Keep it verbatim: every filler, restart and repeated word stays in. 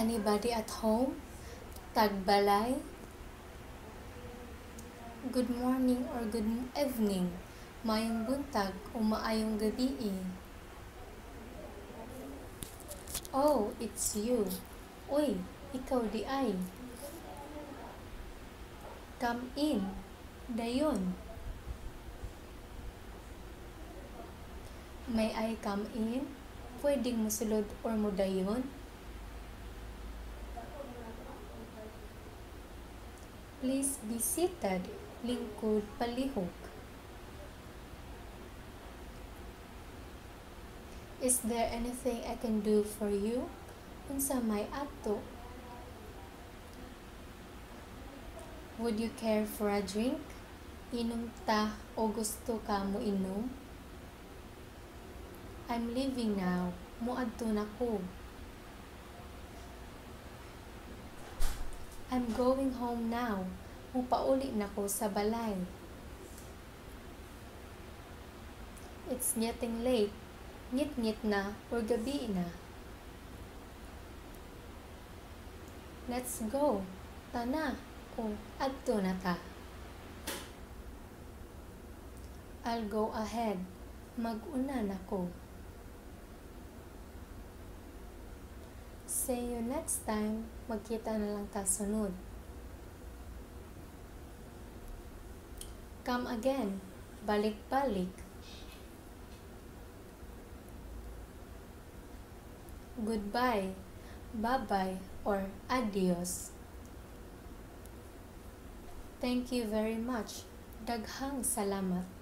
Anybody at home? Tagbalay? Good morning or good evening. Mayong buntag o maayong gabi. Oh, it's you. Uy, ikaw di ay. Come in. Dayon. May I come in? Pwedeng musulod or mudayon? Please be seated. Lingkod palihog. Is there anything I can do for you? Unsa may ato? Would you care for a drink? Inom ta o gusto ka mo inom? I'm leaving now. Muadto na ko. I'm going home now. Mupauli na ko sa balay. It's getting late. Ngit-ngit na or gabi na. Let's go. Tana o adto na ta. I'll go ahead. Mag-una na ko. See you next time. Magkita na lang ta sunod. Come again. Balik-balik. Goodbye, bye-bye, or adios. Thank you very much. Daghang salamat.